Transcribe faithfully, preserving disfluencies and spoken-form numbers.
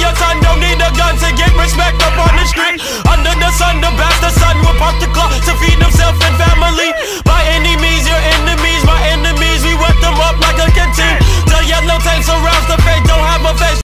your son don't need a gun to get respect up on the